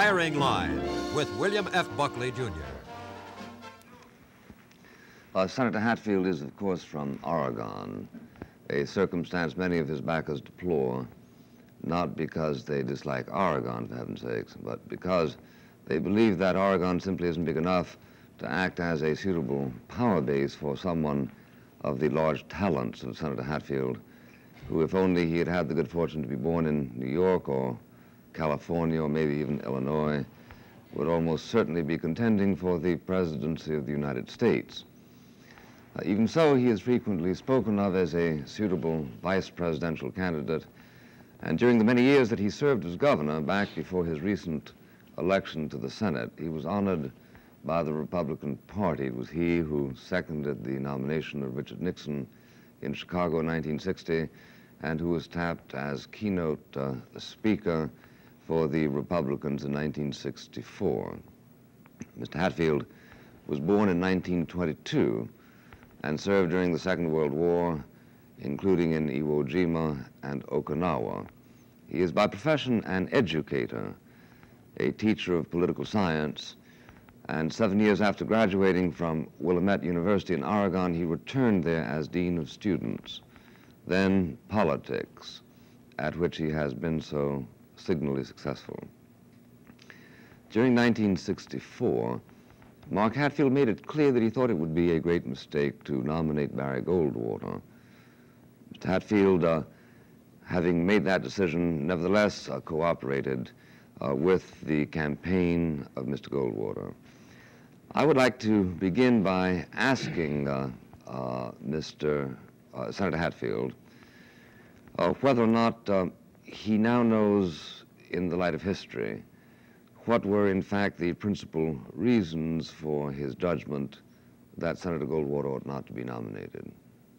Firing Line with William F. Buckley, Jr. Senator Hatfield is, of course, from Oregon, a circumstance many of his backers deplore, not because they dislike Oregon, for heaven's sakes, but because they believe that Oregon simply isn't big enough to act as a suitable power base for someone of the large talents of Senator Hatfield, who, if only he had had the good fortune to be born in New York or California or maybe even Illinois, would almost certainly be contending for the presidency of the United States. Even so, he is frequently spoken of as a suitable vice presidential candidate, and during the many years that he served as governor, back before his recent election to the Senate, he was honored by the Republican Party. It was he who seconded the nomination of Richard Nixon in Chicago in 1960, and who was tapped as keynote speaker for the Republicans in 1964. Mr. Hatfield was born in 1922 and served during the Second World War, including in Iwo Jima and Okinawa. He is by profession an educator, a teacher of political science, and 7 years after graduating from Willamette University in Oregon, he returned there as Dean of Students, then politics, at which he has been so signally successful. During 1964, Mark Hatfield made it clear that he thought it would be a great mistake to nominate Barry Goldwater. Mr. Hatfield, having made that decision, nevertheless cooperated with the campaign of Mr. Goldwater. I would like to begin by asking Senator Hatfield whether or not he now knows, in the light of history, what were in fact the principal reasons for his judgment that Senator Goldwater ought not to be nominated.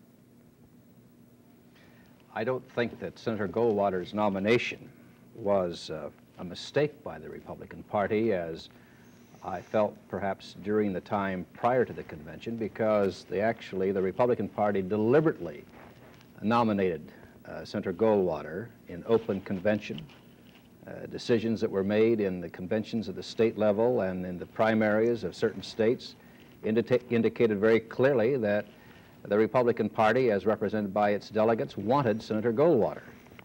I don't think that Senator Goldwater's nomination was a mistake by the Republican Party, as I felt perhaps during the time prior to the convention, because the Republican Party deliberately nominated Senator Goldwater in open convention. Decisions that were made in the conventions at the state level and in the primaries of certain states indicated very clearly that the Republican Party, as represented by its delegates, wanted Senator Goldwater.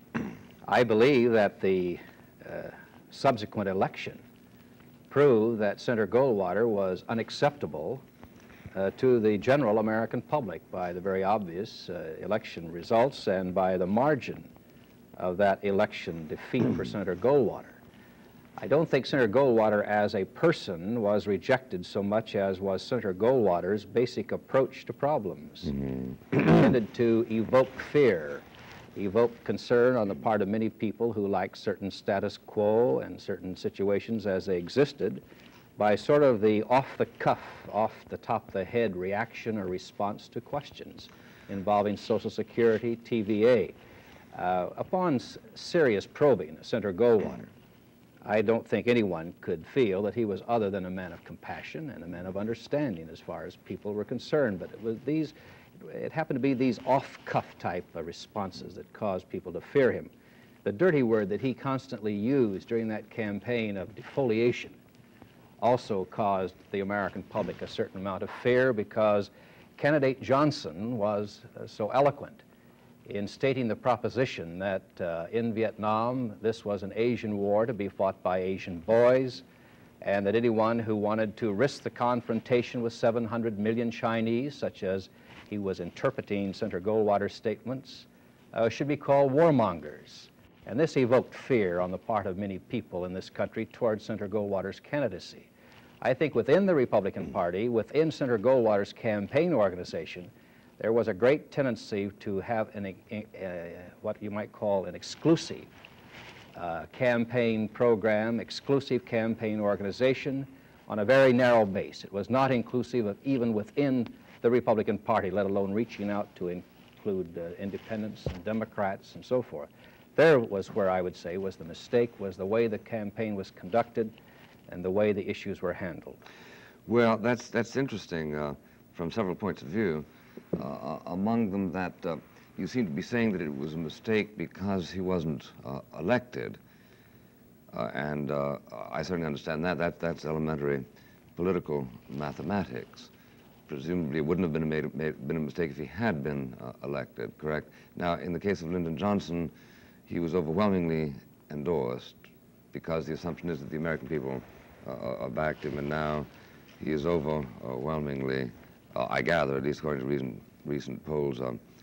I believe that the subsequent election proved that Senator Goldwater was unacceptable to the general American public by the very obvious election results and by the margin of that election defeat for Senator Goldwater. I don't think Senator Goldwater as a person was rejected so much as was Senator Goldwater's basic approach to problems. He tended to evoke fear, evoke concern on the part of many people who liked certain status quo and certain situations as they existed by sort of the off-the-cuff, off-the-top-of-the-head reaction or response to questions involving Social Security, TVA. Upon serious probing of Senator Goldwater, I don't think anyone could feel that he was other than a man of compassion and a man of understanding as far as people were concerned. But it happened to be these off-cuff type of responses that caused people to fear him. The dirty word that he constantly used during that campaign of defoliation also caused the American public a certain amount of fear, because candidate Johnson was so eloquent in stating the proposition that in Vietnam, this was an Asian war to be fought by Asian boys, and that anyone who wanted to risk the confrontation with 700 million Chinese, such as he was interpreting Senator Goldwater's statements, should be called warmongers. And this evoked fear on the part of many people in this country towards Senator Goldwater's candidacy. I think within the Republican Party, within Senator Goldwater's campaign organization, there was a great tendency to have what you might call an exclusive campaign program, exclusive campaign organization on a very narrow base. It was not inclusive of even within the Republican Party, let alone reaching out to include independents and Democrats and so forth. There was where I would say was the mistake, was the way the campaign was conducted and the way the issues were handled. Well, that's interesting from several points of view. Among them that you seem to be saying that it was a mistake because he wasn't elected. I certainly understand that. That's elementary political mathematics. Presumably, it wouldn't have been a mistake if he had been elected, correct? Now, in the case of Lyndon Johnson, he was overwhelmingly endorsed because the assumption is that the American people backed him, and now he is overwhelmingly, I gather, at least according to recent polls,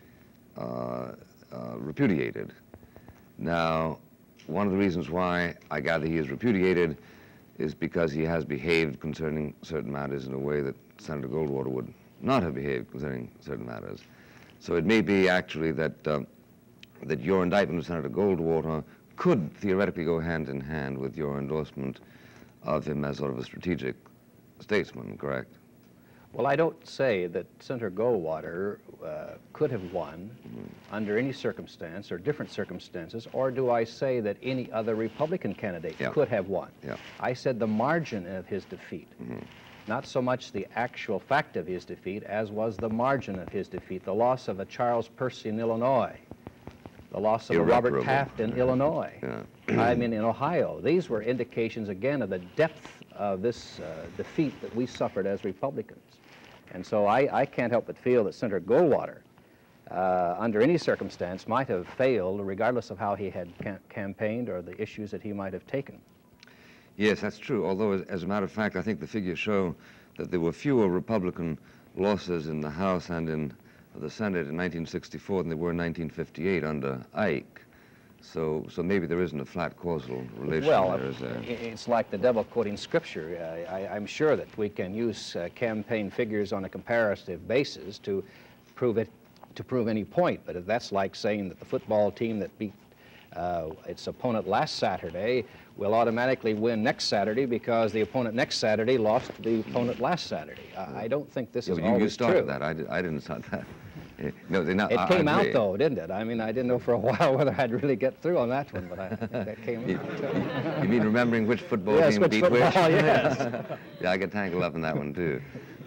repudiated. Now, one of the reasons why I gather he is repudiated is because he has behaved concerning certain matters in a way that Senator Goldwater would not have behaved concerning certain matters. So it may be actually that that your indictment of Senator Goldwater could theoretically go hand in hand with your endorsement of him as sort of a strategic statesman, correct? Well, I don't say that Senator Goldwater could have won under any circumstance or different circumstances, or do I say that any other Republican candidate could have won? I said the margin of his defeat, not so much the actual fact of his defeat as was the margin of his defeat, the loss of a Charles Percy in Illinois, the loss of a Robert Taft in Illinois, I mean in Ohio. These were indications, again, of the depth of this defeat that we suffered as Republicans. And so I can't help but feel that Senator Goldwater, under any circumstance, might have failed, regardless of how he had campaigned or the issues that he might have taken. Yes, that's true, although, as a matter of fact, I think the figures show that there were fewer Republican losses in the House and in the Senate in 1964 than there were in 1958 under Ike. So maybe there isn't a flat causal relation. Well, there. It's like the devil quoting scripture. I'm sure that we can use campaign figures on a comparative basis to prove any point. But that's like saying that the football team that beat its opponent last Saturday will automatically win next Saturday because the opponent next Saturday lost to the opponent last Saturday. I don't think this is always you started true. that. I didn't start that. No, it came out, though, didn't it? I mean, I didn't know for a while whether I'd really get through on that one, but I think that came out. You mean remembering which football team which beat football, which? Yes. Yeah, I get tangled up in that one, too.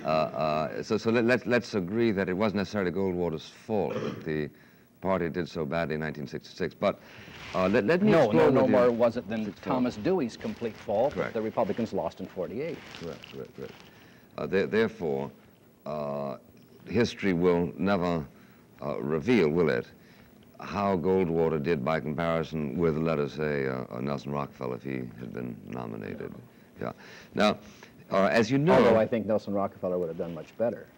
So let's agree that it wasn't necessarily Goldwater's fault that the party did so badly in 1966. But let me explore no more was it than Thomas Dewey's complete fault that the Republicans lost in '48. Correct. Therefore, history will never reveal, will it, how Goldwater did by comparison with, let us say, Nelson Rockefeller if he had been nominated. Yeah. Now, as you know... Although I think Nelson Rockefeller would have done much better.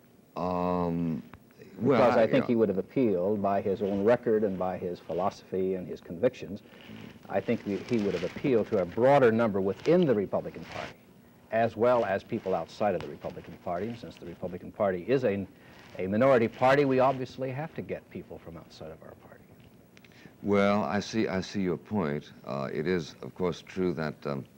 Because I think he would have appealed by his own record and by his philosophy and his convictions. I think he would have appealed to a broader number within the Republican Party, as well as people outside of the Republican Party. Since the Republican Party is a minority party, we obviously have to get people from outside of our party. Well, I see your point. It is, of course, true that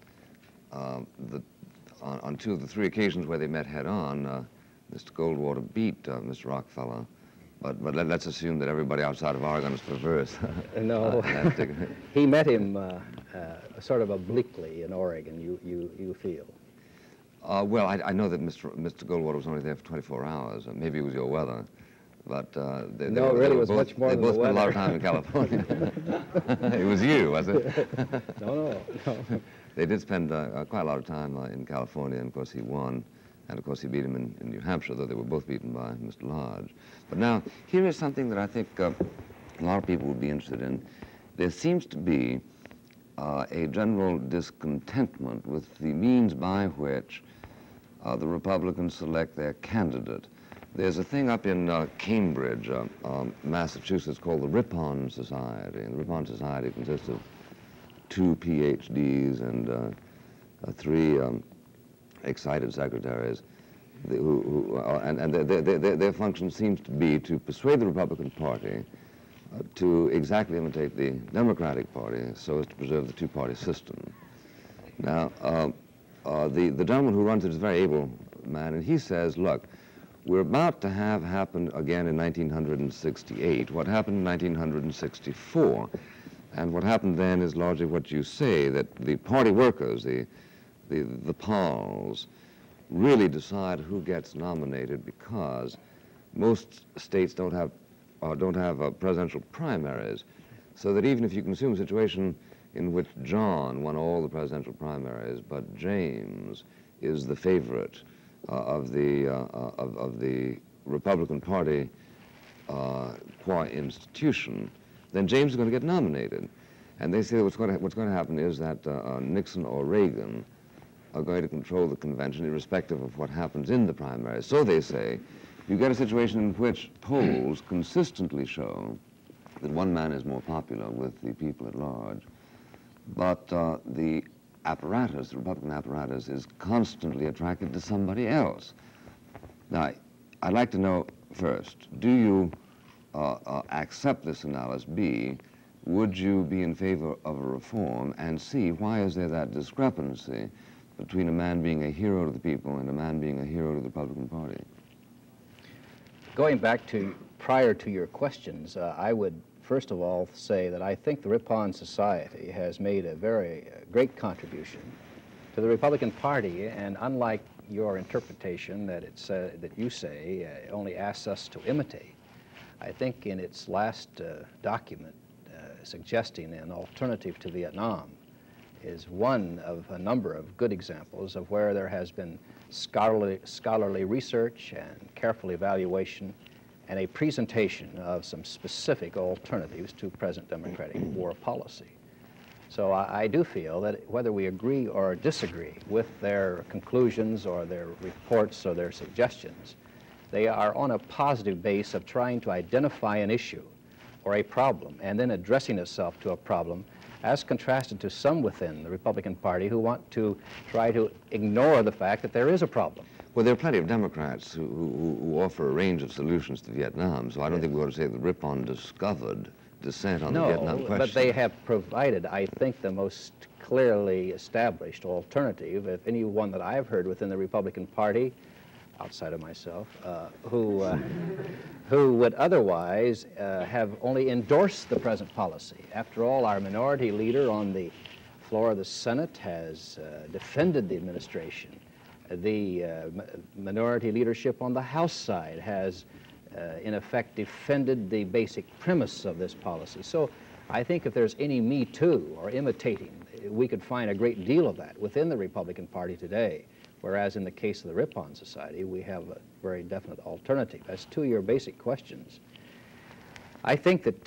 on two of the three occasions where they met head-on, Mr. Goldwater beat Mr. Rockefeller. But let's assume that everybody outside of Oregon is perverse. No, he met him sort of obliquely in Oregon, you feel. Well, I know that Mr. Goldwater was only there for 24 hours. Maybe it was your weather. But it really was much more than the weather. They both spent a lot of time in California. It was you, was it? No. They did spend quite a lot of time in California, and of course he won. And of course he beat him in New Hampshire, though they were both beaten by Mr. Lodge. But now, here is something that I think a lot of people would be interested in. There seems to be a general discontentment with the means by which the Republicans select their candidate. There's a thing up in Cambridge, Massachusetts, called the Ripon Society. And the Ripon Society consists of 2 PhDs and 3 excited secretaries, and their function seems to be to persuade the Republican Party to exactly imitate the Democratic Party so as to preserve the two-party system. Now, the gentleman who runs it is a very able man, and he says, look, we're about to have happened again in 1968, what happened in 1964. And what happened then is largely what you say, that the party workers, the Pauls, really decide who gets nominated because most states don't have presidential primaries, so that even if you can assume a situation in which John won all the presidential primaries, but James is the favorite of the Republican Party qua institution, then James is going to get nominated. And they say that what's going to happen is that Nixon or Reagan are going to control the convention irrespective of what happens in the primaries. So they say, you get a situation in which polls consistently show that one man is more popular with the people at large, but the apparatus, the Republican apparatus, is constantly attracted to somebody else. Now, I'd like to know first, do you accept this analysis? B, would you be in favor of a reform? And C, why is there that discrepancy between a man being a hero to the people and a man being a hero to the Republican Party? Going back to prior to your questions, I would first of all say that I think the Ripon Society has made a very great contribution to the Republican Party, and unlike your interpretation that that you say only asks us to imitate, I think in its last document suggesting an alternative to Vietnam is one of a number of good examples of where there has been scholarly research and careful evaluation and a presentation of some specific alternatives to present Democratic war policy. So I do feel that whether we agree or disagree with their conclusions or their reports or their suggestions, they are on a positive base of trying to identify an issue or a problem and then addressing itself to a problem, as contrasted to some within the Republican Party who want to try to ignore the fact that there is a problem. Well, there are plenty of Democrats who offer a range of solutions to Vietnam, so I don't think we ought to say that Ripon discovered dissent on the Vietnam question. No, but they have provided, I think, the most clearly established alternative, if any one that I've heard within the Republican Party, outside of myself, who would otherwise have only endorsed the present policy. After all, our minority leader on the floor of the Senate has defended the administration. The minority leadership on the House side has, in effect, defended the basic premise of this policy. So I think if there's any Me Too or imitating, we could find a great deal of that within the Republican Party today, whereas in the case of the Ripon Society, we have a very definite alternative. As to your basic questions, I think that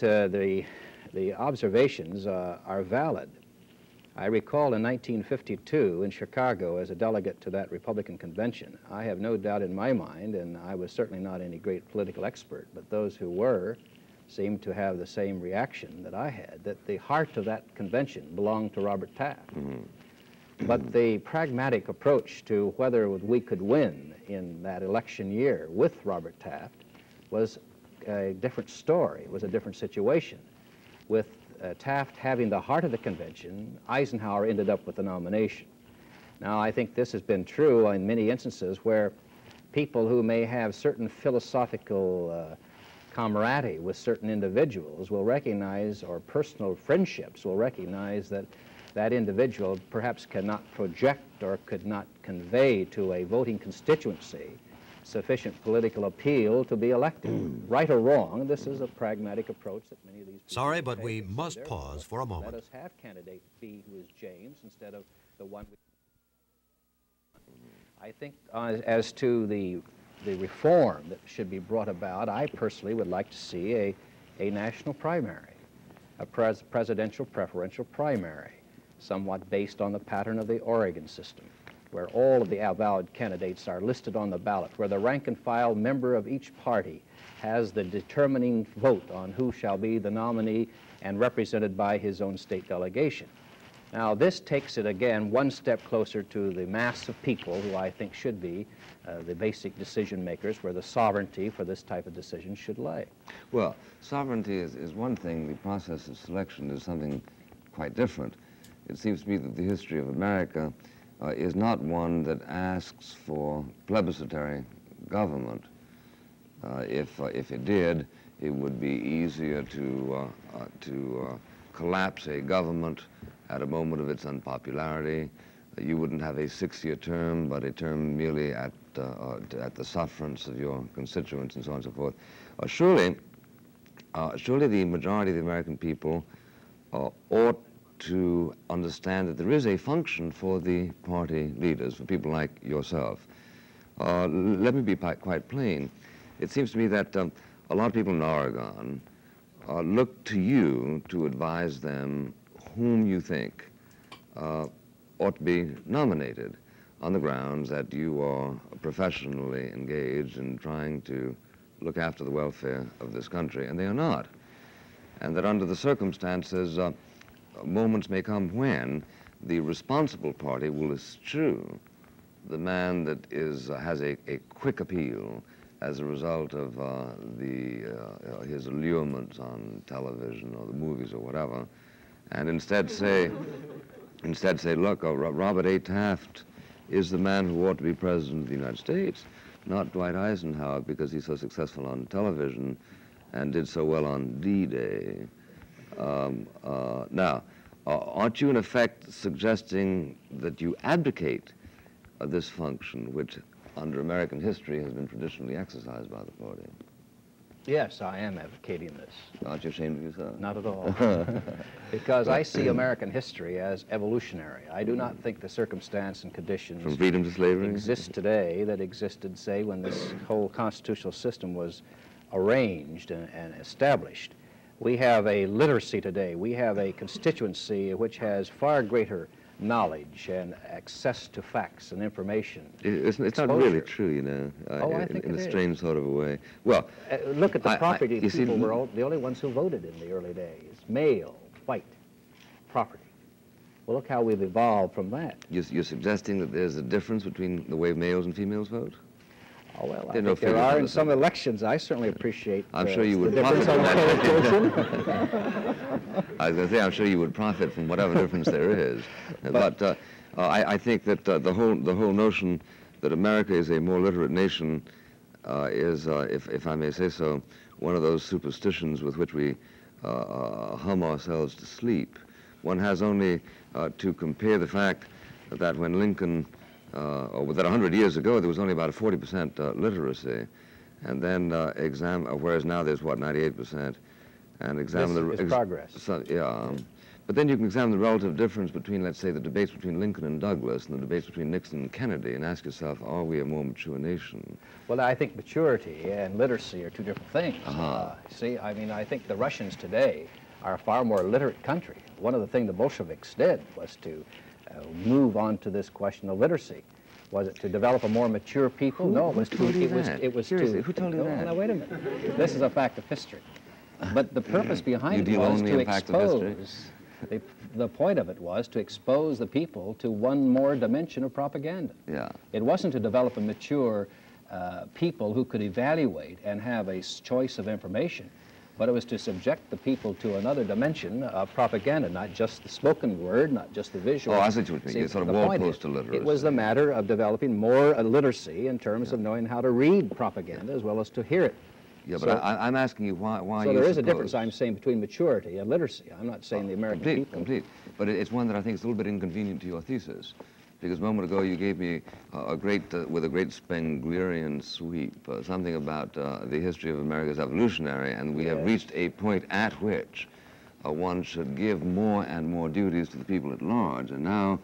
the observations are valid. I recall in 1952 in Chicago as a delegate to that Republican convention, I have no doubt in my mind, and I was certainly not any great political expert, but those who were seemed to have the same reaction that I had, that the heart of that convention belonged to Robert Taft. Mm-hmm. But the pragmatic approach to whether we could win in that election year with Robert Taft was a different story. It was a different situation. With Taft having the heart of the convention, Eisenhower ended up with the nomination. Now, I think this has been true in many instances where people who may have certain philosophical camaraderie with certain individuals will recognize, or personal friendships will recognize, that that individual perhaps cannot project or could not convey to a voting constituency sufficient political appeal to be elected. Right or wrong, this is a pragmatic approach that many of these people Sorry, but take. we must pause for a moment. Let us have candidate B, who is James, instead of the one we... I think as to the reform that should be brought about, I personally would like to see a national primary, a presidential preferential primary, somewhat based on the pattern of the Oregon system, where all of the avowed candidates are listed on the ballot, where the rank-and-file member of each party has the determining vote on who shall be the nominee and represented by his own state delegation. Now, this takes it again one step closer to the mass of people who I think should be the basic decision makers, where the sovereignty for this type of decision should lay. Well, sovereignty is one thing. The process of selection is something quite different. It seems to me that the history of America is not one that asks for plebiscitary government. If it did, it would be easier to collapse a government at a moment of its unpopularity. You wouldn't have a 6-year term, but a term merely at the sufferance of your constituents and so on and so forth. Surely the majority of the American people ought to understand that there is a function for the party leaders, for people like yourself. Let me be quite plain. It seems to me that a lot of people in Oregon look to you to advise them whom you think ought to be nominated on the grounds that you are professionally engaged in trying to look after the welfare of this country, and they are not. And that under the circumstances, moments may come when the responsible party will eschew the man that has a quick appeal as a result of his allurements on television or the movies or whatever, and instead say, look, Robert A. Taft is the man who ought to be president of the United States, not Dwight Eisenhower because he's so successful on television and did so well on D-Day. Now, aren't you in effect suggesting that you abdicate this function, which under American history has been traditionally exercised by the party? Yes, I am advocating this. Aren't you ashamed of yourself? Not at all. Because I see American history as evolutionary. I do not think the circumstance and conditions from freedom to slavery exist today that existed, say, when this whole constitutional system was arranged and established. We have a literacy today. We have a constituency which has far greater knowledge and access to facts and information. It's not really true, you know, I think in it a strange sort of a way. Well, look at the property you people see, were the only ones who voted in the early days. Male, white, property. Well, look how we've evolved from that. You're suggesting that there's a difference between the way males and females vote? Oh, well, I think there are in some elections. I certainly appreciate I'm sure you would the difference on profit I was going to say, I'm sure you would profit from whatever difference there is. But I think that the whole notion that America is a more literate nation is, if I may say so, one of those superstitions with which we hum ourselves to sleep. One has only to compare the fact that when Lincoln, or that 100 years ago, there was only about a 40% literacy, and then whereas now there's, what, 98%, and examine this is progress. So, yeah, but then you can examine the relative difference between, let's say, the debates between Lincoln and Douglas and the debates between Nixon and Kennedy, and ask yourself, are we a more mature nation? Well, I think maturity and literacy are two different things. See, I mean, I think the Russians today are a far more literate country. One of the things the Bolsheviks did was to move on to this question of literacy. Was it to develop a more mature people? No, it was to. Who told you that? Now, wait a minute. This is a fact of history. But the purpose behind it was to expose. The point of it was to expose the people to one more dimension of propaganda. Yeah. It wasn't to develop a mature people who could evaluate and have a choice of information, but it was to subject the people to another dimension of propaganda, not just the spoken word, not just the visual. Oh, I see what you mean. It's sort of wall-poster literacy. It was the matter of developing more literacy in terms of knowing how to read propaganda as well as to hear it. Yeah, but I'm asking you why so there is a difference, I'm saying, between maturity and literacy. I'm not saying the American people. Complete. But it's one that I think is a little bit inconvenient to your thesis. Because a moment ago you gave me with a great Spenglerian sweep, something about the history of America's evolutionary, and we have reached a point at which one should give more and more duties to the people at large, and now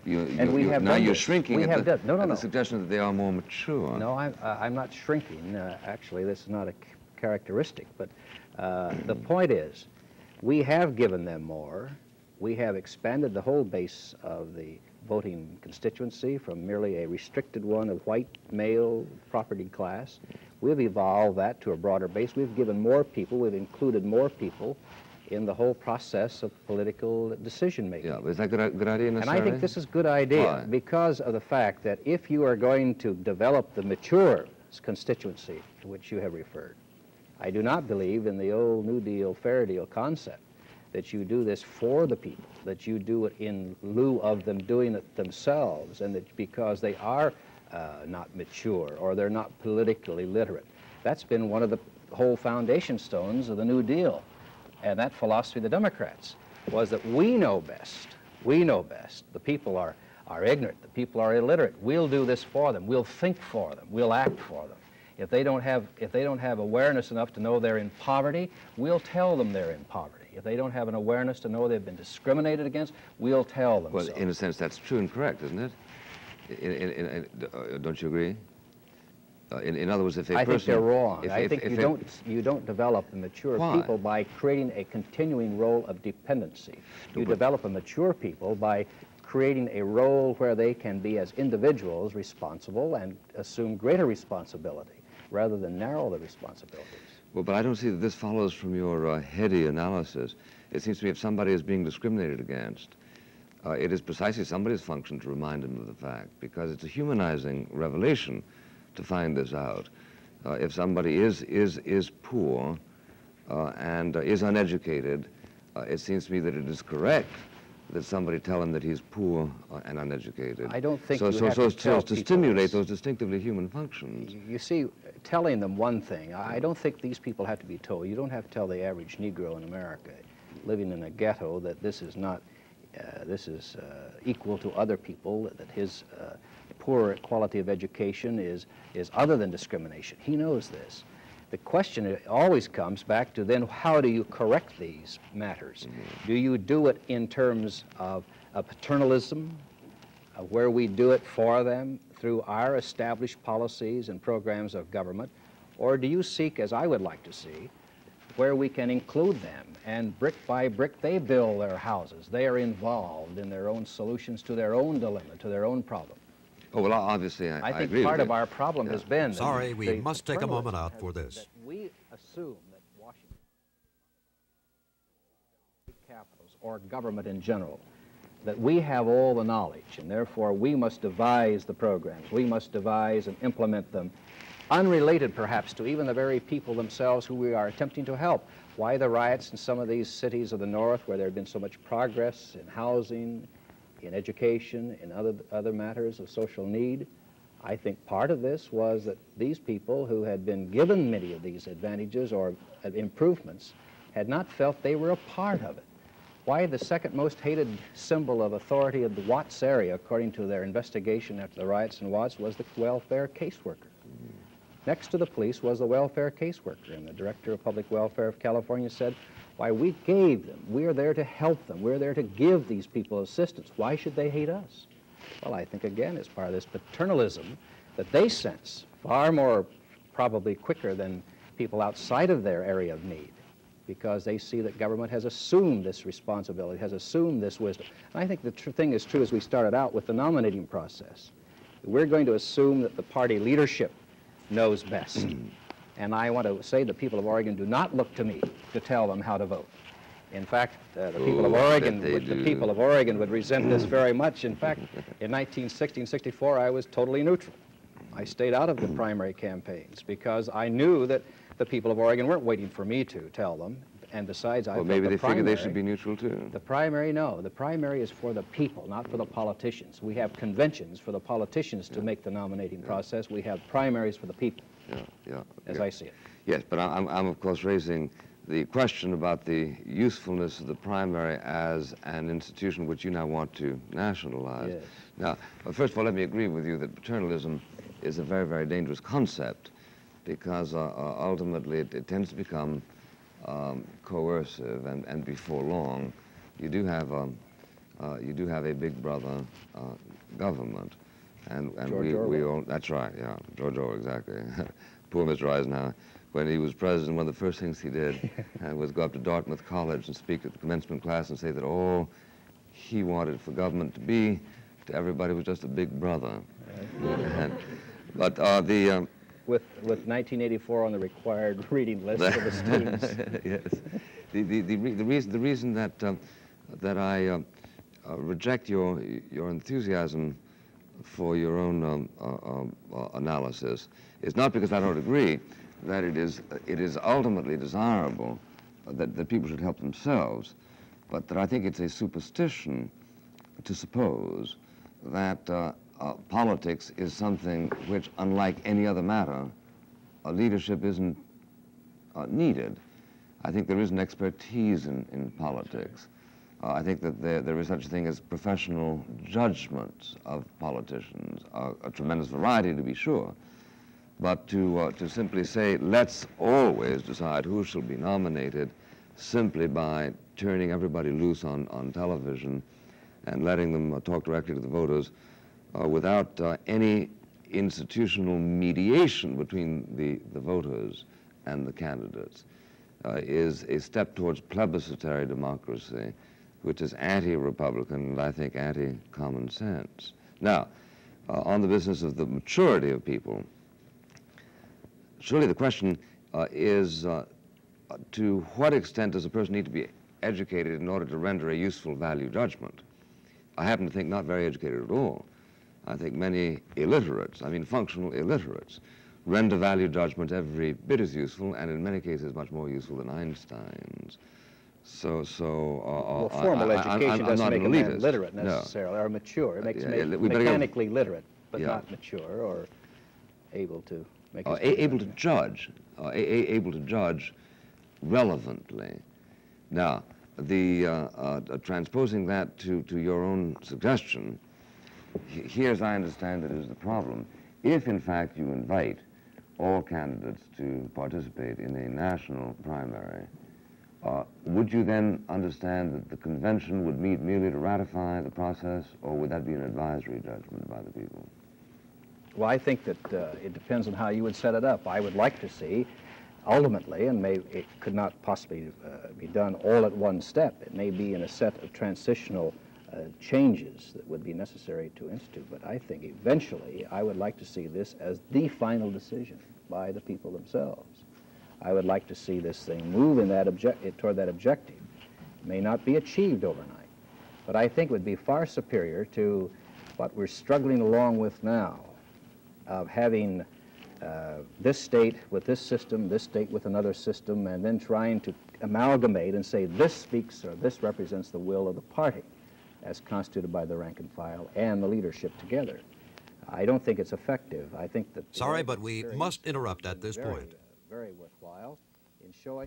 you're shrinking at the suggestion that they are more mature. No, I'm not shrinking. Actually, this is not a characteristic, but the point is, we have given them more. We have expanded the whole base of the voting constituency from merely a restricted one of white male property class. We've evolved that to a broader base. We've given more people, we've included more people in the whole process of political decision-making. Yeah, but is that a good idea necessarily? And I think this is a good idea. Why? Because of the fact that if you are going to develop the mature constituency to which you have referred, I do not believe in the old New Deal, Fair Deal concept that you do this for the people, that you do it in lieu of them doing it themselves, and that because they are not mature or they're not politically literate. That's been one of the whole foundation stones of the New Deal. And that philosophy of the Democrats was that we know best. We know best. The people are ignorant. The people are illiterate. We'll do this for them. We'll think for them. We'll act for them. If they don't have awareness enough to know they're in poverty, we'll tell them they're in poverty. If they don't have an awareness to know they've been discriminated against, we'll tell them Well, so. in a sense, that's true and correct, isn't it? Don't you agree? In other words, if a person... I think they're wrong. I think if you don't develop a mature Why? people by creating a continuing role of dependency. You develop a mature people by creating a role where they can be, as individuals, responsible and assume greater responsibility, rather than narrow the responsibilities. Well, but I don't see that this follows from your heady analysis. It seems to me if somebody is being discriminated against, it is precisely somebody's function to remind them of the fact, because it's a humanizing revelation to find this out. If somebody is poor and is uneducated, it seems to me that it is correct that somebody tell him that he's poor and uneducated. I don't think so you have to tell to people stimulate this. those distinctively human functions. You see, telling them one thing, I don't think these people have to be told. You don't have to tell the average Negro in America living in a ghetto that this is not, this is equal to other people, that his poor quality of education is other than discrimination. He knows this. The question always comes back to then how do you correct these matters? Do you do it in terms of paternalism, where we do it for them through our established policies and programs of government, or do you seek, as I would like to see, where we can include them and brick by brick they build their houses. They are involved in their own solutions to their own dilemma, to their own problem. Oh, well, obviously, I think agree part with of you. our problem has been... Sorry, we the must take a moment paternalism out for this. that we assume that Washington, capitals, or government in general, that we have all the knowledge, and therefore we must devise the programs. We must devise and implement them, unrelated perhaps to even the very people themselves who we are attempting to help. Why the riots in some of these cities of the North where there had been so much progress in housing, in education, in other matters of social need? I think part of this was that these people who had been given many of these advantages or improvements had not felt they were a part of it. Why the second most hated symbol of authority of the Watts area, according to their investigation after the riots in Watts, was the welfare caseworker. Next to the police was the welfare caseworker, and the Director of Public Welfare of California said, why, we gave them, we're there to help them, we're there to give these people assistance. Why should they hate us? Well, I think, again, it's part of this paternalism that they sense far more probably quicker than people outside of their area of need, because they see that government has assumed this responsibility, has assumed this wisdom. And I think the thing is true as we started out with the nominating process. We're going to assume that the party leadership knows best. And I want to say the people of Oregon do not look to me to tell them how to vote. In fact, the people of Oregon would resent this very much. In fact, in 1960 and 64, I was totally neutral. I stayed out of the primary campaigns because I knew that the people of Oregon weren't waiting for me to tell them. And besides, I well, felt maybe the they primary, figure they should be neutral too. The primary, no. The primary is for the people, not for the politicians. We have conventions for the politicians to make the nominating process. We have primaries for the people, as I see it. Yes, but I'm of course raising the question about the usefulness of the primary as an institution which you now want to nationalize. Yes. Now, first of all, let me agree with you that paternalism is a very, very dangerous concept because ultimately it tends to become coercive, and before long, you do have a big brother government, and we all, that's right, yeah, George Orwell, exactly. Poor Mr. Eisenhower. When he was president, one of the first things he did was go up to Dartmouth College and speak at the commencement class and say that all he wanted for government to be to everybody was just a big brother. But With 1984 on the required reading list for the students. Yes. The reason that I reject your enthusiasm for your own analysis is not because I don't agree that it is ultimately desirable that people should help themselves, but that I think it's a superstition to suppose that politics is something which, unlike any other matter, leadership isn't needed. I think there is an expertise in politics. I think that there is such a thing as professional judgment of politicians, a tremendous variety to be sure. But to simply say, let's always decide who shall be nominated, simply by turning everybody loose on television and letting them talk directly to the voters without any institutional mediation between the voters and the candidates is a step towards plebiscitary democracy, which is anti-Republican and I think anti-common sense. Now, on the business of the maturity of people, surely the question is to what extent does a person need to be educated in order to render a useful value judgment? I happen to think not very educated at all. I think many illiterates, I mean functional illiterates, render value judgment every bit as useful and in many cases much more useful than Einstein's. Well, formal education doesn't make a man literate necessarily, or mature. It makes him mechanically literate, but not mature or able to make able to judge, able to judge relevantly. Now, transposing that to your own suggestion, here, as I understand it, is the problem. If, in fact, you invite all candidates to participate in a national primary, would you then understand that the convention would meet merely to ratify the process, or would that be an advisory judgment by the people? Well, I think that it depends on how you would set it up. I would like to see, ultimately, and it could not possibly be done all at one step. It may be in a set of transitional changes that would be necessary to institute, but I think eventually I would like to see this as the final decision by the people themselves. I would like to see this thing move in that toward that objective. It may not be achieved overnight, but I think it would be far superior to what we're struggling along with now, of having this state with this system, this state with another system, and then trying to amalgamate and say this speaks or this represents the will of the party as constituted by the rank and file and the leadership together. I don't think it's effective. I think that... Sorry, but we must interrupt at this point. Very worthwhile in showing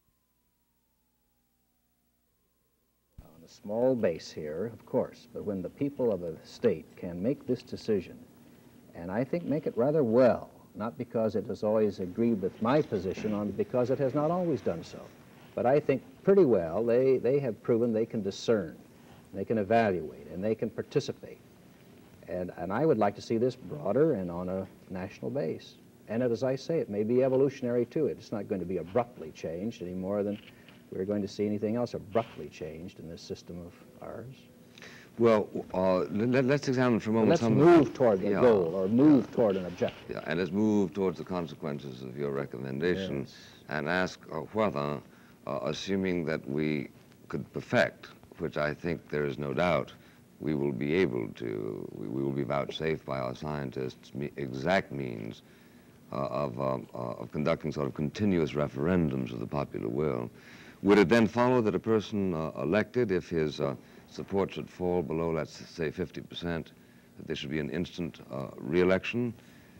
on a small base here, of course, but when the people of a state can make this decision, and I think make it rather well, not because it has always agreed with my position, because it has not always done so, but I think pretty well they have proven they can discern, they can evaluate, and they can participate. And I would like to see this broader and on a national base. And as I say, it may be evolutionary too. It's not going to be abruptly changed any more than we're going to see anything else abruptly changed in this system of ours. Well, let's examine for a moment. Let's move toward the goal, or move toward an objective. Yeah, and let's move towards the consequences of your recommendation, and ask whether, assuming that we could perfect, which I think there is no doubt we will be able to, we will be vouchsafed by our scientists exact means of conducting sort of continuous referendums of the popular will. Would it then follow that a person elected, if his support should fall below, let's say, 50%, that there should be an instant re-election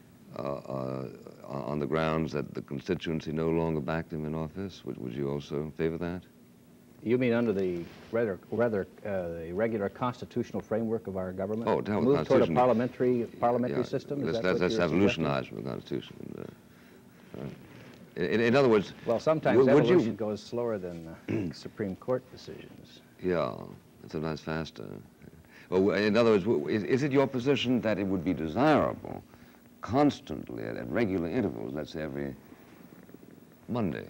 on the grounds that the constituency no longer backed him in office? Would you also favor that? You mean under the the regular constitutional framework of our government? Oh, to move toward a parliamentary system? Let's evolutionize from the Constitution. In other words... Well, sometimes evolution goes slower than Supreme Court decisions. Yeah, sometimes faster. Well, in other words, is it your position that it would be desirable constantly at regular intervals, let's say every Monday,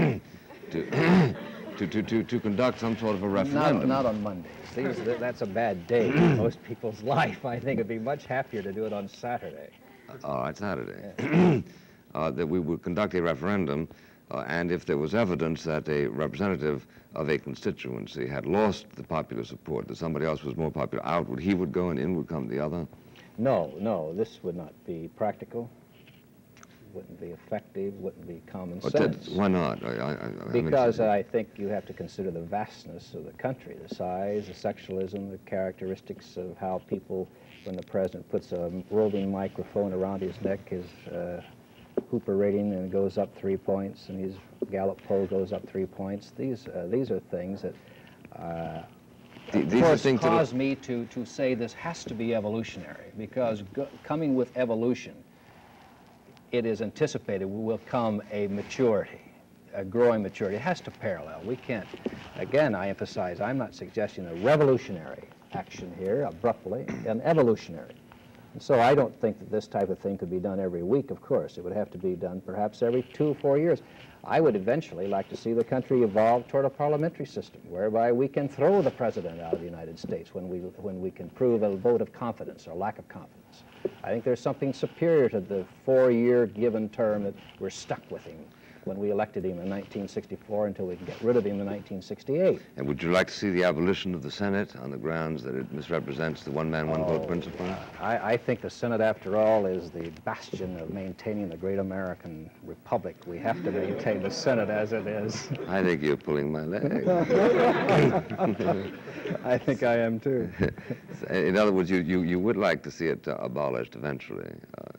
to conduct some sort of a referendum? Not on Mondays. That's a bad day in most people's life. I think it'd be much happier to do it on Saturday. All right, Saturday. Yeah. That we would conduct a referendum, and if there was evidence that a representative of a constituency had lost the popular support, that somebody else was more popular, he would go and in would come the other? No, this would not be practical. Wouldn't be effective, wouldn't be common sense. Why not? Because I think you have to consider the vastness of the country, the size, the sexualism, the characteristics of how people, when the president puts a roving microphone around his neck, his Hoover rating and goes up 3 points, and his Gallup poll goes up 3 points. These are things that of course cause me to say this has to be evolutionary, because coming with evolution, it is anticipated will come a maturity. a growing maturity. It has to parallel. We can't, again, I emphasize, I'm not suggesting a revolutionary action here, abruptly, an evolutionary. And so I don't think that this type of thing could be done every week, of course. It would have to be done perhaps every 2 or 4 years. I would eventually like to see the country evolve toward a parliamentary system whereby we can throw the president out of the United States when we can prove a vote of confidence or lack of confidence. I think there's something superior to the 4-year given term that we're stuck with him when we elected him in 1964 until we can get rid of him in 1968. And would you like to see the abolition of the Senate on the grounds that it misrepresents the one-man, one-vote principle? I think the Senate, after all, is the bastion of maintaining the great American republic. We have to maintain the Senate as it is. I think you're pulling my leg. I think I am, too. In other words, you would like to see it abolished eventually,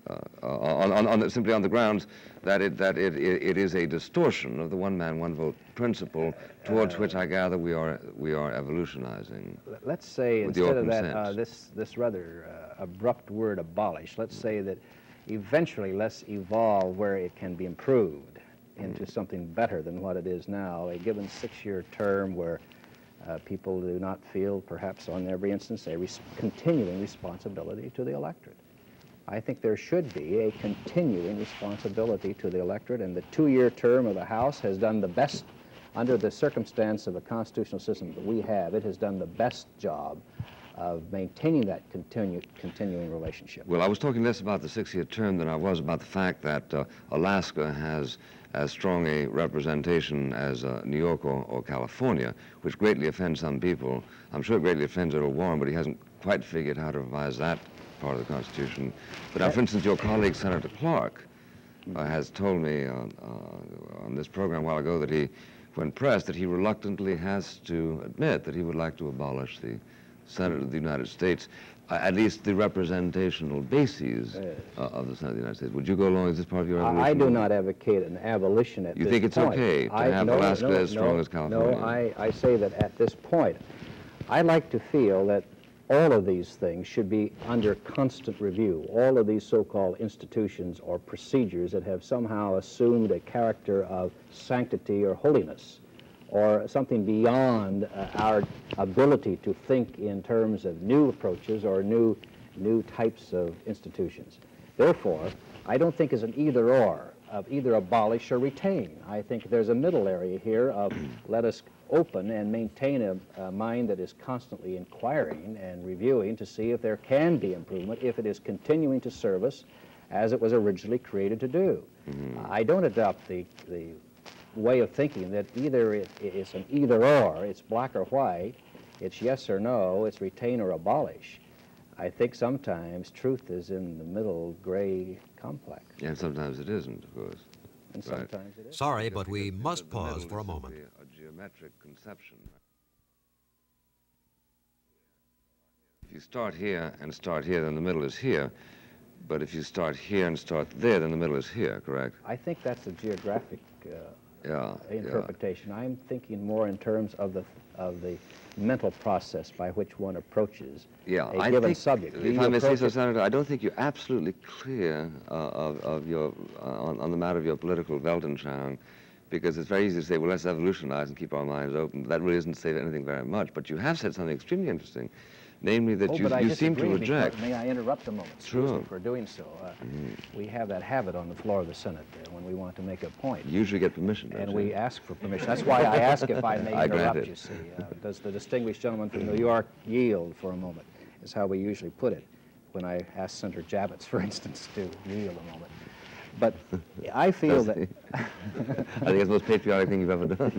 simply on the grounds that it is a distortion of the one-man, one-vote principle towards which I gather we are evolutionizing. Let's say instead of that, this rather abrupt word abolish, let's say that eventually let's evolve where it can be improved into something better than what it is now, a given 6-year term where people do not feel, perhaps on every instance, a continuing responsibility to the electorate. I think there should be a continuing responsibility to the electorate, and the 2-year term of the House has done the best, under the circumstance of a constitutional system that we have, it has done the best job of maintaining that continuing relationship. Well, I was talking less about the 6-year term than I was about the fact that Alaska has as strong a representation as New York or California, which greatly offends some people. I'm sure it greatly offends Earl Warren, but he hasn't quite figured how to revise that part of the Constitution. But now, for instance, your colleague, Senator Clark, has told me on this program a while ago that he, when pressed, that he reluctantly has to admit that he would like to abolish the Senate of the United States, at least the representational bases of the Senate of the United States. Would you go along with this part of your evolution? I do not advocate an abolition at this point. You think it's okay to have Alaska as strong as California? No, I say that at this point, I like to feel that all of these things should be under constant review. All of these so-called institutions or procedures that have somehow assumed a character of sanctity or holiness, or something beyond our ability to think in terms of new approaches or new types of institutions. Therefore, I don't think it's an either-or of either abolish or retain. I think there's a middle area here of let us open and maintain a mind that is constantly inquiring and reviewing to see if there can be improvement, if it is continuing to serve us as it was originally created to do. I don't adopt the way of thinking that either it's an either-or, it's black or white, it's yes or no, it's retain or abolish. I think sometimes truth is in the middle gray complex. And sometimes it isn't, of course. And sometimes it is. Sorry, but we must pause for a moment. A geometric conception. If you start here and start here, then the middle is here. But if you start here and start there, then the middle is here, correct? I think that's a geographic interpretation. I'm thinking more in terms of the mental process by which one approaches a given subject. If I may say so, Senator, I don't think you're absolutely clear on the matter of your political Weltanschauung, because it's very easy to say, well, let's evolutionize and keep our minds open. That really isn't saying anything very much. But you have said something extremely interesting, namely that you seem to reject. May I interrupt a moment? Sure. For doing so. We have that habit on the floor of the Senate when we want to make a point. You usually get permission. And we ask for permission. That's why I ask if I may interrupt, you see. Does the distinguished gentleman from New York yield for a moment, is how we usually put it when I ask Senator Javits, for instance, to yield a moment. But I feel that... I think it's the most patriotic thing you've ever done.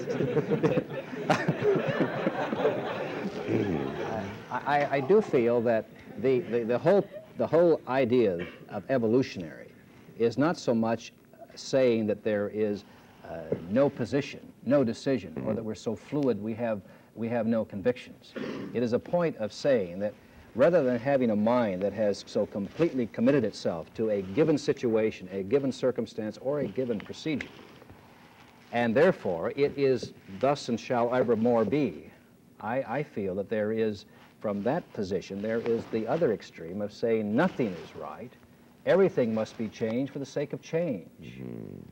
I do feel that the whole idea of evolutionary is not so much saying that there is no position, no decision, or that we're so fluid we have no convictions. It is a point of saying that rather than having a mind that has so completely committed itself to a given situation, a given circumstance, or a given procedure, and therefore it is thus and shall evermore be, I feel that there is, from that position, there is the other extreme of saying nothing is right, everything must be changed for the sake of change.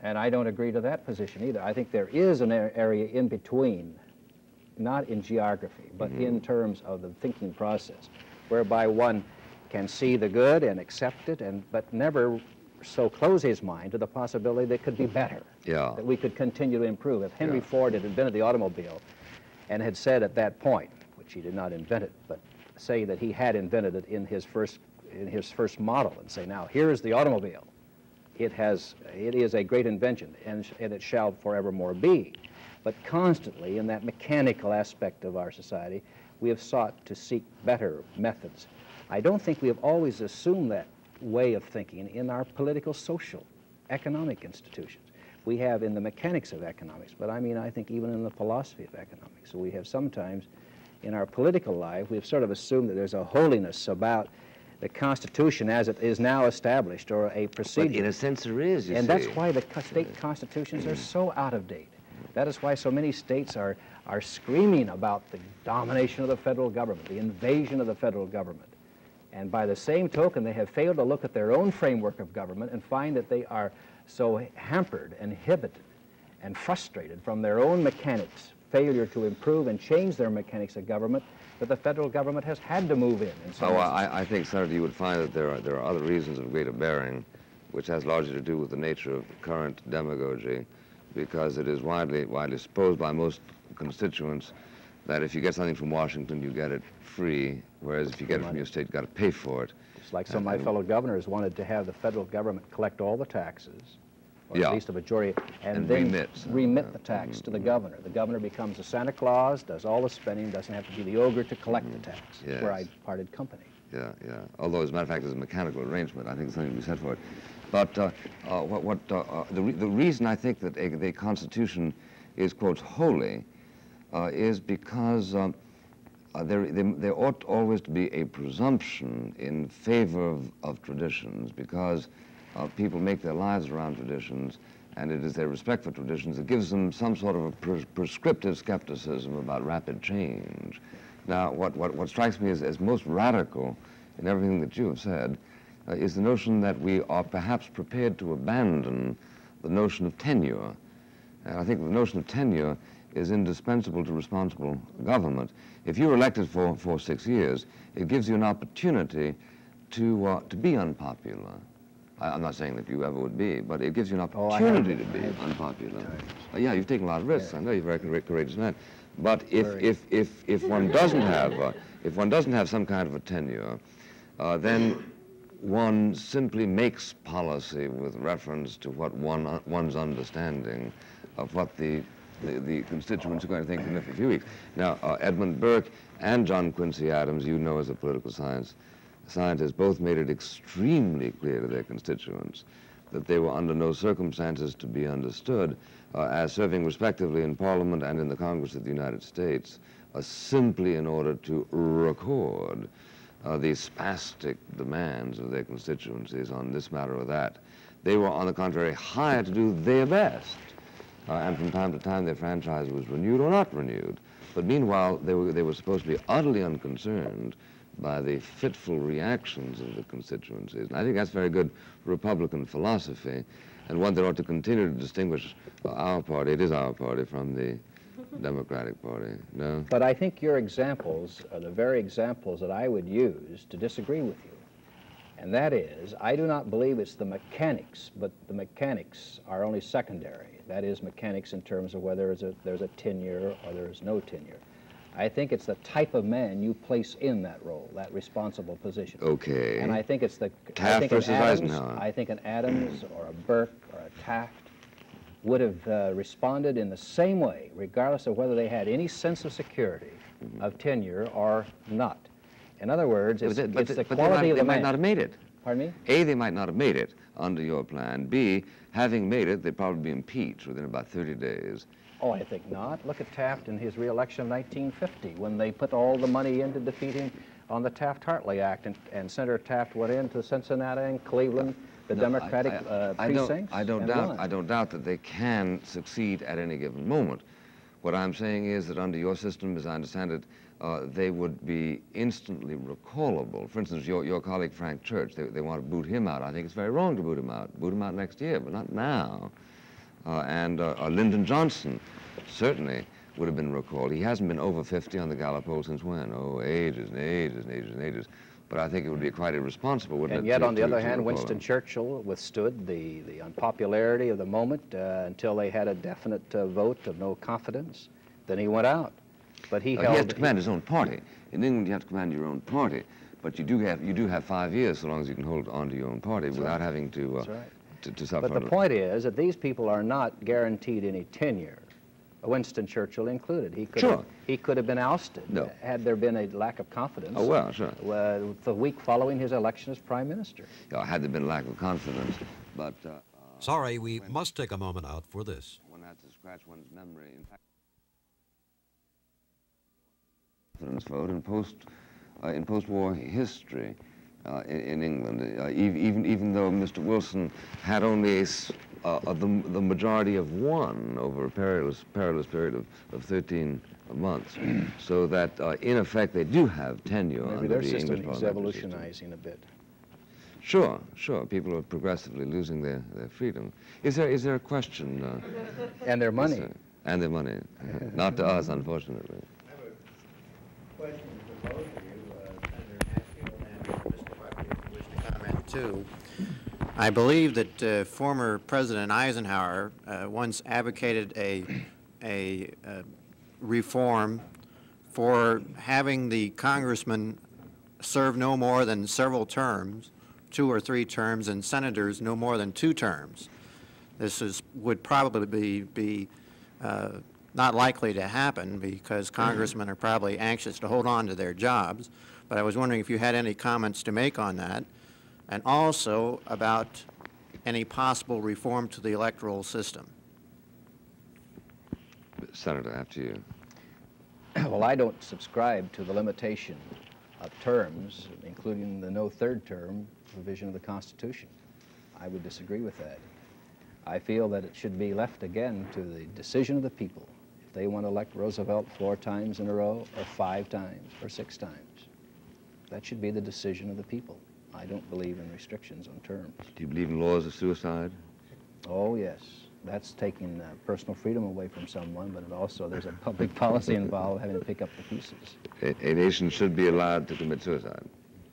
And I don't agree to that position either. I think there is an area in between, not in geography, but in terms of the thinking process, whereby one can see the good and accept it, but never so close his mind to the possibility that it could be better, that we could continue to improve. If Henry Ford had invented the automobile and had said at that point, which he did not invent it, but say that he had invented it in his first model, and say, now here is the automobile. It is a great invention, and it shall forevermore be. But constantly, in that mechanical aspect of our society, we have sought to seek better methods. I don't think we have always assumed that way of thinking in our political, social, economic institutions. We have in the mechanics of economics, but I mean, I think even in the philosophy of economics. So we have sometimes, in our political life, we have sort of assumed that there's a holiness about the Constitution as it is now established, or a procedure. But in a sense there is, you see. And that's why the state constitutions are so out of date. That is why so many states are screaming about the domination of the federal government, the invasion of the federal government. And by the same token, they have failed to look at their own framework of government and find that they are so hampered, inhibited, and frustrated from their own mechanics, failure to improve and change their mechanics of government, that the federal government has had to move in. I think, Senator, you would find that there are other reasons of greater bearing, which has largely to do with the nature of current demagogy, because it is widely supposed by most constituents that if you get something from Washington, you get it free, whereas if you get it from your state, you've got to pay for it. It's like some of my fellow governors wanted to have the federal government collect all the taxes, or at least a majority, and then remit the tax to the governor. The governor becomes a Santa Claus, does all the spending, doesn't have to be the ogre to collect the tax. That's where I parted company. Yeah. Although, as a matter of fact, it's a mechanical arrangement. I think there's something to be said for it. But the reason I think that the Constitution is, quote, holy, is because there ought always to be a presumption in favor of traditions, because people make their lives around traditions, and it is their respect for traditions that gives them some sort of a prescriptive skepticism about rapid change. Now, what strikes me as most radical in everything that you have said is the notion that we are perhaps prepared to abandon the notion of tenure. And I think the notion of tenure is indispensable to responsible government. If you're elected for 6 years, it gives you an opportunity to be unpopular. I'm not saying that you ever would be, but it gives you an opportunity to be unpopular. Yeah, you've taken a lot of risks. I know you're a very courageous man. But if one doesn't have some kind of a tenure, then one simply makes policy with reference to what one's understanding of what the constituents are going to think in a few weeks. Now, Edmund Burke and John Quincy Adams, you know as a political scientists, both made it extremely clear to their constituents that they were under no circumstances to be understood as serving respectively in Parliament and in the Congress of the United States, simply in order to record the spastic demands of their constituencies on this matter or that. They were, on the contrary, hired to do their best. And from time to time, their franchise was renewed or not renewed. But meanwhile, they were supposed to be utterly unconcerned by the fitful reactions of the constituencies. And I think that's very good Republican philosophy, and one that ought to continue to distinguish our party, it is our party, from the Democratic Party. No? But I think your examples are the very examples that I would use to disagree with you. And that is, I do not believe it's the mechanics, but the mechanics are only secondary. That is, mechanics in terms of whether there's a tenure or there is no tenure. I think it's the type of man you place in that role, that responsible position. Okay. And I think it's Taft versus Eisenhower. I think an Adams or a Burke or a Taft would have responded in the same way, regardless of whether they had any sense of security of tenure or not. In other words, it's the quality of the man. They might not have made it. Pardon me? A, they might not have made it under your plan. B, having made it, they'd probably be impeached within about 30 days. Oh, I think not. Look at Taft in his re-election of 1950, when they put all the money in to defeat him on the Taft-Hartley Act, and Senator Taft went into Cincinnati and Cleveland, the Democratic precincts. I don't doubt that they can succeed at any given moment. What I'm saying is that under your system, as I understand it, they would be instantly recallable. For instance, your colleague Frank Church, they want to boot him out. I think it's very wrong to boot him out. Boot him out next year, but not now. And Lyndon Johnson certainly would have been recalled. He hasn't been over 50 on the Gallup poll since when? Oh, ages and ages and ages and ages. But I think it would be quite irresponsible, wouldn't it? And yet, on the other hand, recall Winston him. Churchill withstood the unpopularity of the moment until they had a definite vote of no confidence. Then he went out. But he held... He had to command his own party. In England, you have to command your own party. But you do have 5 years so long as you can hold on to your own party without having to, to suffer. But the point is that these people are not guaranteed any tenure, Winston Churchill included. He could have been ousted had there been a lack of confidence. Oh, well, sure. The week following his election as prime minister. Yeah, had there been a lack of confidence, but... Sorry, we must take a moment out for this. One has to scratch one's memory. In fact, confidence vote in post-war history in England, even though Mr. Wilson had only the majority of one over a perilous period of 13 months, so that in effect they do have tenure under the English system is parliamentary evolutionizing a bit. Sure. People are progressively losing their freedom. Is there a question? And their money. And their money. Not to us, unfortunately. I have a question for both of you, Senator Hatfield and Mr. Buckley, if you wish to comment too. I believe that former President Eisenhower once advocated a reform for having the congressman serve no more than several terms, 2 or 3 terms, and senators no more than 2 terms. This would probably be not likely to happen because congressmen are probably anxious to hold on to their jobs. But I was wondering if you had any comments to make on that, and also about any possible reform to the electoral system. Senator, after you. Well, I don't subscribe to the limitation of terms, including the no third term provision of the Constitution. I would disagree with that. I feel that it should be left again to the decision of the people. If they want to elect Roosevelt 4 times in a row, or 5 times, or 6 times, that should be the decision of the people. I don't believe in restrictions on terms. Do you believe in laws of suicide? Oh, yes. That's taking personal freedom away from someone, but it also there's a public policy involved having to pick up the pieces. A nation should be allowed to commit suicide.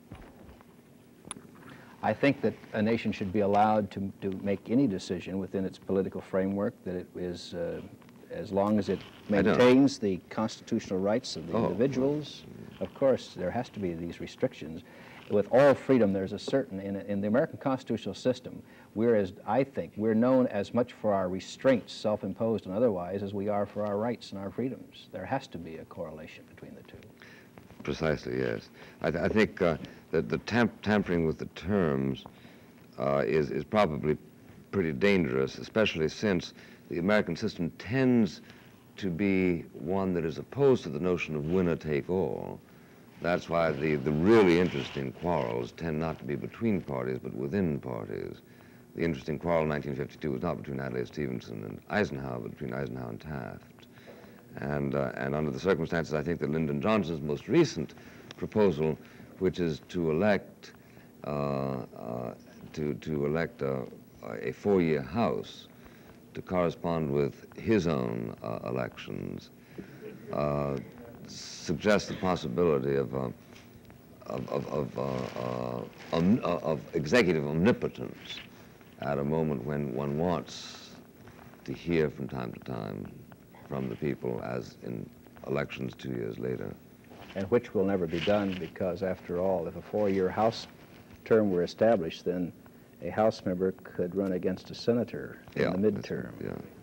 I think that a nation should be allowed to make any decision within its political framework that it is, as long as it maintains the constitutional rights of the individuals. Of course, there has to be these restrictions. With all freedom, there's a certain, in the American constitutional system, I think, we're known as much for our restraints, self-imposed and otherwise, as we are for our rights and our freedoms. There has to be a correlation between the two. Precisely, yes. I think that the tampering with the terms is probably pretty dangerous, especially since the American system tends to be one that is opposed to the notion of winner-take-all. That's why the really interesting quarrels tend not to be between parties, but within parties. The interesting quarrel in 1952 was not between Adlai Stevenson and Eisenhower, but between Eisenhower and Taft. And under the circumstances, I think that Lyndon Johnson's most recent proposal, which is to elect a 4-year House to correspond with his own elections, suggests the possibility of executive omnipotence at a moment when one wants to hear from time to time from the people, as in elections 2 years later. And which will never be done because, after all, if a 4-year House term were established, then a House member could run against a senator in the midterm.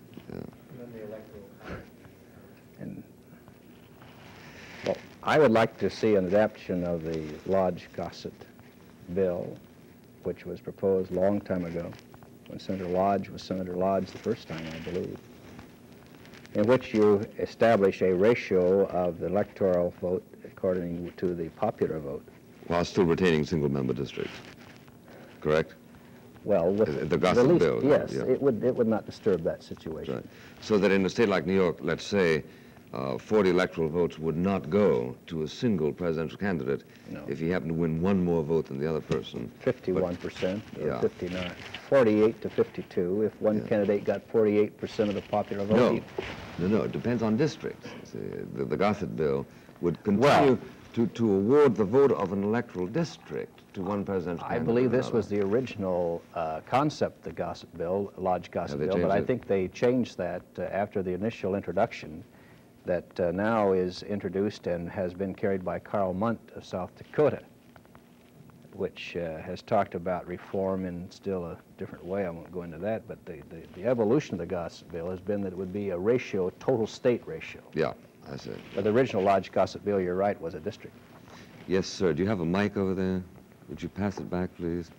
And well, I would like to see an adaptation of the Lodge-Gossett bill, which was proposed a long time ago, when Senator Lodge was Senator Lodge the first time, I believe, in which you establish a ratio of the electoral vote according to the popular vote. While still retaining single-member districts, correct? Well, with the Gossett bill. Yes, it would not disturb that situation. Right. So that in a state like New York, let's say, 40 electoral votes would not go to a single presidential candidate if he happened to win one more vote than the other person. 51% or Yeah. 59, 48 to 52. If one candidate got 48% of the popular vote. No, it depends on districts. See, the Gossett bill would continue to award the vote of an electoral district to one presidential I candidate. believe this was the original concept, the Gossett bill, Lodge Gossett they bill, but changed I it? think they changed that after the initial introduction that now is introduced and has been carried by Carl Munt of South Dakota, which has talked about reform in still a different way. I won't go into that, but the evolution of the Gossett bill has been that it would be a ratio, total state ratio. Yeah, I see. But the original Lodge Gossett bill, you're right, was a district. Yes, sir. Do you have a mic over there? Would you pass it back, please?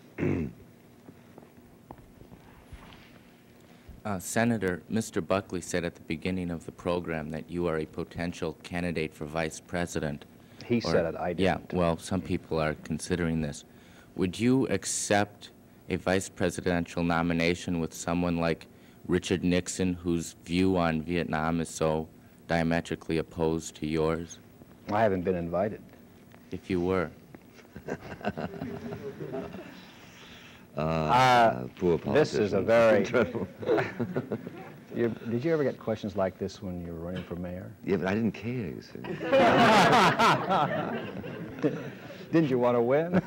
Senator, Mr. Buckley said at the beginning of the program that you are a potential candidate for vice president. He said it, I Yeah, didn't. well, some people are considering this. Would you accept a vice presidential nomination with someone like Richard Nixon, whose view on Vietnam is so diametrically opposed to yours? I haven't been invited. If you were. Poor politician. This is a very... Dreadful. Did you ever get questions like this when you were running for mayor? Yeah, but I didn't care, you see. Didn't you want to win?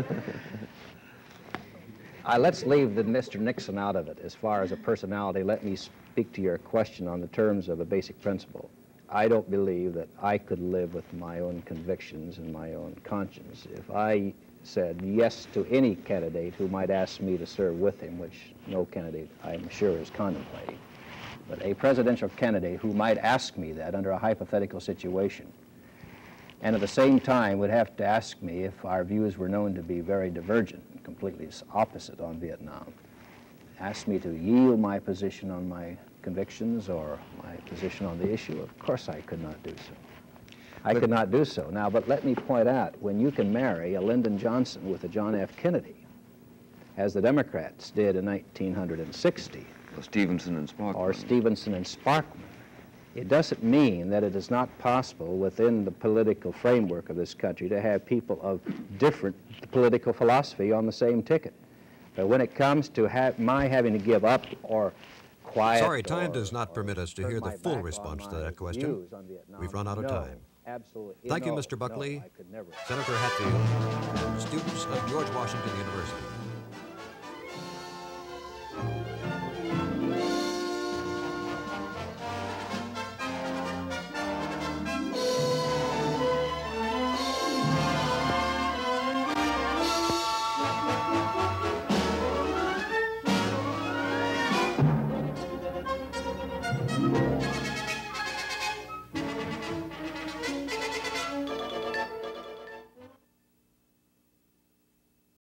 Let's leave the Mr. Nixon out of it. As far as a personality, let me speak to your question on the terms of a basic principle. I don't believe that I could live with my own convictions and my own conscience. If I said yes to any candidate who might ask me to serve with him, which no candidate, I'm sure, is contemplating, but a presidential candidate who might ask me that under a hypothetical situation, and at the same time would have to ask me if our views were known to be very divergent, completely opposite on Vietnam, ask me to yield my position on my convictions or my position on the issue, of course I could not do so. I could not do so. Now, but let me point out, when you can marry a Lyndon Johnson with a John F. Kennedy, as the Democrats did in 1960, Or Stevenson and Sparkman. or Stevenson and Sparkman, it doesn't mean that it is not possible within the political framework of this country to have people of different political philosophy on the same ticket. But when it comes to my having to give up or quiet... Sorry, time does not permit us to hear the full response to that question. We've run out of time. Absolutely. Thank you, No, Mr. Buckley, no, I could never. Senator Hatfield, and students of George Washington University.